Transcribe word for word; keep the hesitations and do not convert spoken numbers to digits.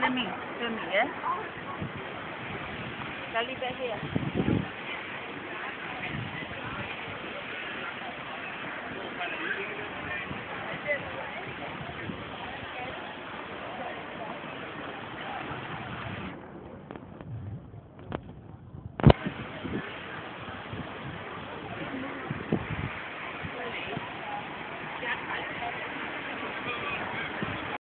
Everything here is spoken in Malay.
Let me, let me, yeah? Shall I leave it here?